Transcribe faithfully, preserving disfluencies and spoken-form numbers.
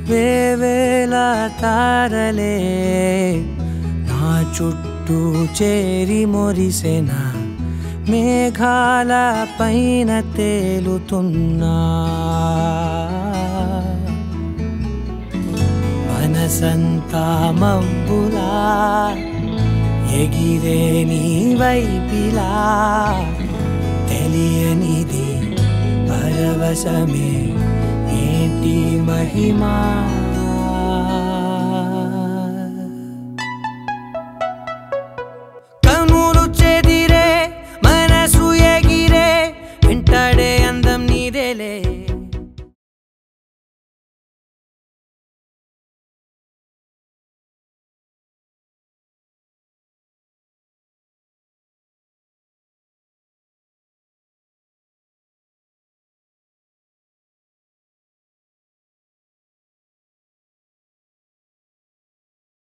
వేవేల తారలే నా చుట్టూ చేరి మొరిసెనా మేఘాల పైన తేలుతున్నా మనసంతా మబ్బులా ఎగిరే నీ వైపిలా తెలియనిది పరవశమే ఏంటి మహిమా